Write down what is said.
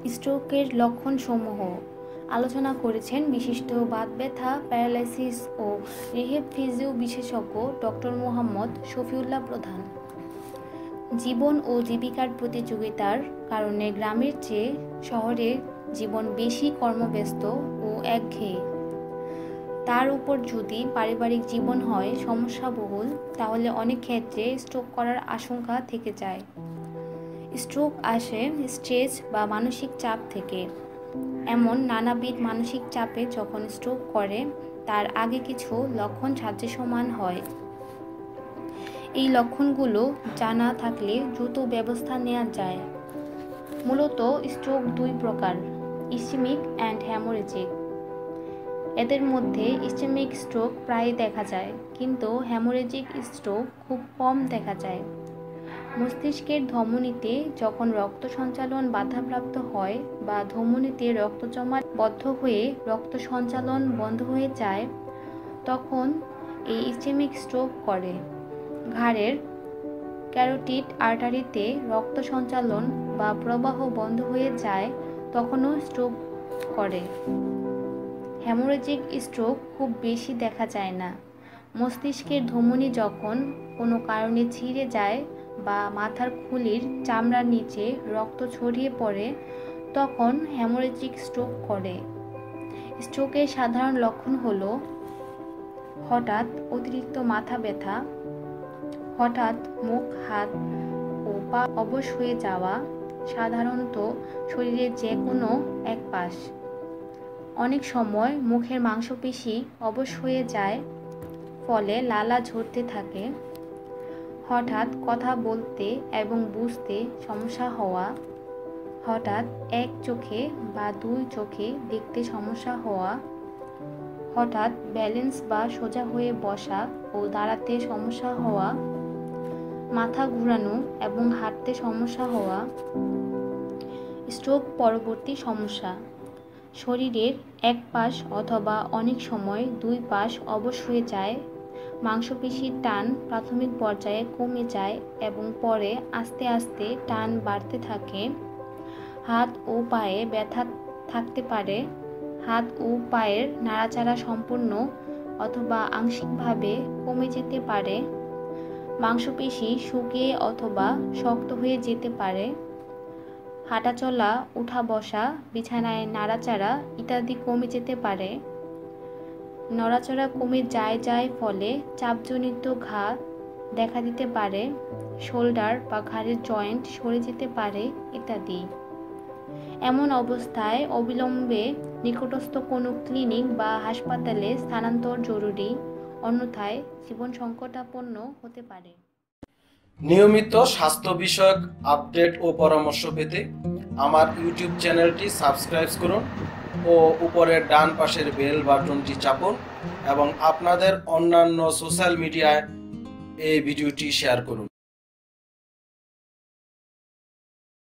স্ট্রোকের লক্ষণসমূহ আলোচনা করেছেন বিশিষ্ট বাত ব্যথা, প্যারালাইসিস ও রিহেব ফিজিও বিশেষজ্ঞ ডক্টর মোহাম্মদ শফিউল্লাহ প্রধান। জীবন ও জীবিকার প্রতিযোগিতার কারণে গ্রামের চেয়ে শহরে জীবন বেশি কর্মব্যস্ত ও একঘেয়ে। তার উপর যদি পারিবারিক জীবন হয় সমস্যাবহুল, তাহলে অনেক ক্ষেত্রে স্ট্রোক করার আশঙ্কা থেকে যায়। স্ট্রোক আসে স্ট্রেস বা মানসিক চাপ থেকে। এমন নানাবিধ মানসিক চাপে যখন স্ট্রোক করে, তার আগে কিছু লক্ষণ সাদৃশ্যমান হয়। এই লক্ষণগুলো জানা থাকলে দ্রুত ব্যবস্থা নেওয়া যায়। মূলত স্ট্রোক দুই প্রকার, ইসচেমিক অ্যান্ড হ্যামোরেজিক। এদের মধ্যে ইসচেমিক স্ট্রোক প্রায় দেখা যায়, কিন্তু হ্যামোরেজিক স্ট্রোক খুব কম দেখা যায়। মস্তিষ্কের ধমনীতে যখন রক্ত সঞ্চালন বাধাপ্রাপ্ত হয় বা ধমনীতে রক্ত জমা বদ্ধ হয়ে রক্ত সঞ্চালন বন্ধ হয়ে যায়, তখন এই ইসচেমিক স্ট্রোক করে। ঘাড়ের ক্যারোটিড আর্টারিতে রক্ত সঞ্চালন বা প্রবাহ বন্ধ হয়ে যায়, তখনও স্ট্রোক করে। হ্যামোরেজিক স্ট্রোক খুব বেশি দেখা যায় না। মস্তিষ্কের ধমনী যখন কোনো কারণে ছিঁড়ে যায় বা মাথার খুলির চামড়ার নিচে রক্ত ছড়িয়ে পড়ে, তখন হ্যামোরেজিক স্ট্রোক করে। স্ট্রোকের সাধারণ লক্ষণ হলো হঠাৎ অতিরিক্ত মাথা ব্যথা, হঠাৎ মুখ, হাত ও পা অবশ হয়ে যাওয়া, সাধারণত শরীরের যে কোনো এক পাশ। অনেক সময় মুখের মাংসপেশি অবশ হয়ে যায়, ফলে লালা ঝরতে থাকে। হঠাৎ কথা বলতে এবং বুঝতে সমস্যা হওয়া, হঠাৎ এক চোখে বা দুই চোখে দেখতে সমস্যা হওয়া, হঠাৎ ব্যালেন্স বা সোজা হয়ে বসা ও দাঁড়াতে সমস্যা হওয়া, মাথা ঘুরানো এবং হাঁটতে সমস্যা হওয়া। স্ট্রোক পরবর্তী সমস্যা: শরীরের এক পাশ অথবা অনেক সময় দুই পাশ অবশ হয়ে যায়, মাংসপেশির টান প্রাথমিক পর্যায়ে কমে যায় এবং পরে আস্তে আস্তে টান বাড়তে থাকে। হাত ও পায়ে ব্যথা থাকতে পারে, হাত ও পায়ের নাড়াচাড়া সম্পূর্ণ অথবা আংশিকভাবে কমে যেতে পারে, মাংসপেশি শুকিয়ে অথবা শক্ত হয়ে যেতে পারে, হাঁটাচলা, উঠা বসা, বিছানায় নাড়াচাড়া ইত্যাদি কমে যেতে পারে। নড়াচড়া কমে যায় ফলে চাপজনিত ঘা দেখা দিতে পারে, শোল্ডার বা ঘাড়ের জয়েন্ট সরে যেতে পারে ইত্যাদি। এমন অবস্থায় অবিলম্বে নিকটস্থ কোনো ক্লিনিক বা হাসপাতালে স্থানান্তর জরুরি, অন্যথায় জীবন সংকটাপন্ন হতে পারে। নিয়মিত স্বাস্থ্য বিষয়ক আপডেট ও পরামর্শ পেতে আমার ইউটিউব চ্যানেলটি সাবস্ক্রাইব করুন ও উপরের ডান পাশের বেল বাটনটি চাপুন এবং আপনাদের অন্যান্য সোশ্যাল মিডিয়ায় এই ভিডিওটি শেয়ার করুন।